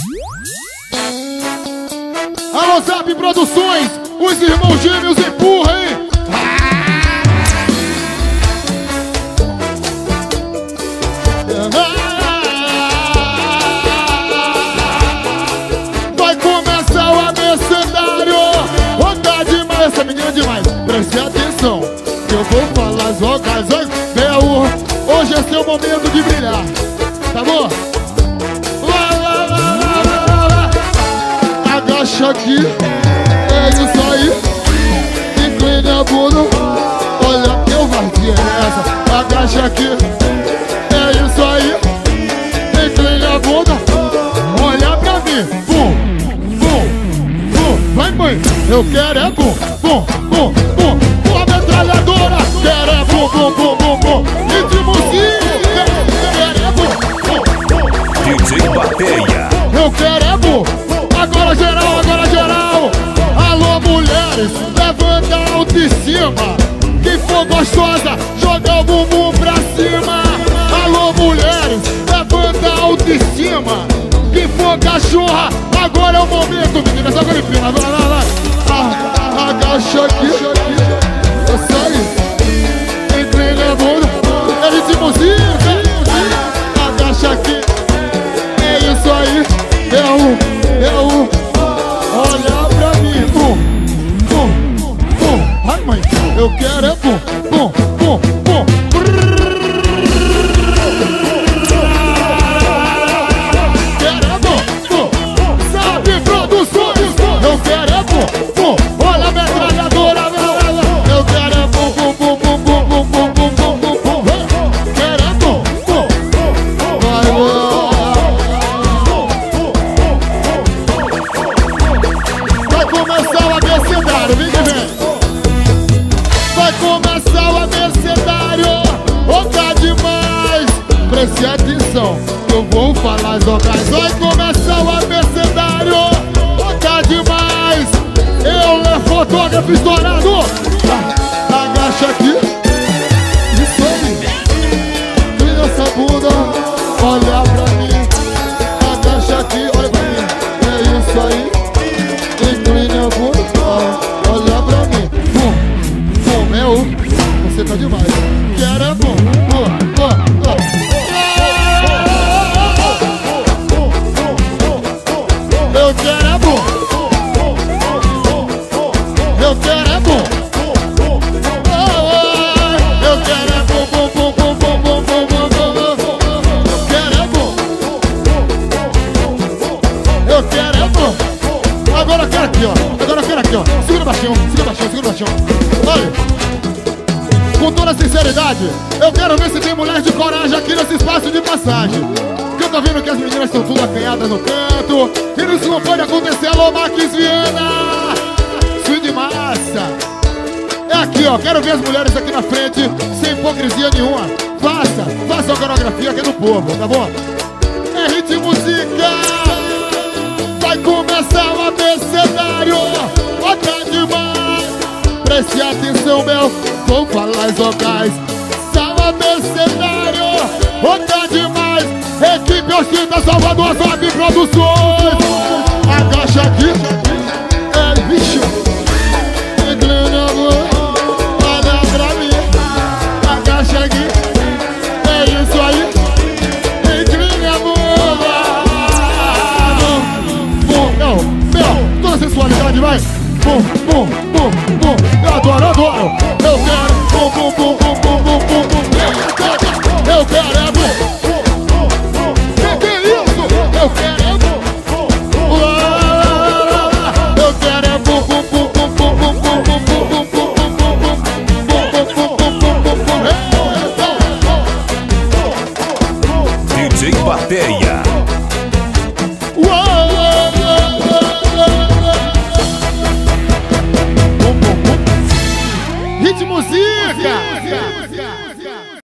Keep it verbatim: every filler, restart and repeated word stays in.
Alô, Zap Produções, os irmãos gêmeos empurra, hein? Vai começar o abecedário. Onda demais, essa menina é demais. Preste atenção, que eu vou falar as ocasiões. Meu, hoje é seu momento de brilhar, tá bom? Agacha aqui, é isso aí. Incline a bunda, olha que eu vazia essa. Agacha aqui, é isso aí. Incline a bunda, olha pra mim. Bum, bum, bum. Vai, mãe, eu quero é bum, bum, bum, bum. Com a metralhadora, quero é bum, bum, bum, bum, bum. E de música, quero é bum, bum, bum. D J Bateia. Eu quero é bum. Agora geral, agora geral. Alô, mulheres, levanta a autoestima. Quem for gostosa, joga o bumbum pra cima. Alô, mulheres, levanta a autoestima. Quem for cachorra, agora é o momento, meninas. Agora empina, vai, vai, vai. Ah, agacha aqui, isso aí. Inclina a bunda, é ritmozinho, agacha aqui. É isso aí, é o... Eu, olha pra mim, bum, bum, bum. Ai, mãe, eu quero é bum, bum, bum, bum. Quero é bum, bum. Sabe Produções, eu quero é bum, bum. Olha a metralhadora, eu quero é bum, bum, bum, bum, bum, bum, bum, bum, bum, bum. Quero é bum, bum. Vai, vai. Vem que vem. Vai começar o abecedário. Onda demais. Preste atenção, eu vou falar as ocasiões. Vai começar o abecedário. Onda demais. Eu levo fotógrafo estourado. Agacha aqui. Isso aí. Tira essa bunda. Olha pra mim. Agacha aqui, olha pra mim. É isso aí. Incline a bunda. Olha pra mim, bum, bum, meu, você tá demais. Quero é bum, bum, bum, bum. Eu quero é bum, eu quero é bum, eu quero é bum, bum, bum, bum, bum, bum, bum, bum, bum. Eu quero é bum, eu quero é bum. Agora eu quero aqui, ó. Agora eu quero aqui, ó. Segura baixinho, segura baixinho, segura baixinho. Olha, com toda sinceridade, eu quero ver se tem mulher de coragem aqui nesse espaço de passagem. Porque eu tô vendo que as meninas estão tudo acanhadas no canto. E isso não pode acontecer. Alô, Marques Viana, swing de massa. É aqui, ó. Quero ver as mulheres aqui na frente, sem hipocrisia nenhuma. Faça, faça a coreografia que é do povo, tá bom? É ritmo música. Vai começar o abecedário. Olha demais. Preste atenção, meu. Vou falar as vocais. Sal abecedário. Olha demais. Equipe Ostenta Salvador, Zap Produções. Agacha aqui. É bicho. Inclina a bunda. Olha pra mim. Agacha aqui. É isso aí. Inclina a bunda. Meu, meu, toda sensualidade, vai. Bum, bum, bum, bum. Eu adoro, adoro. Eu quero bum, bum, bum, bum, bum, bum, bum. Eu quero é bum.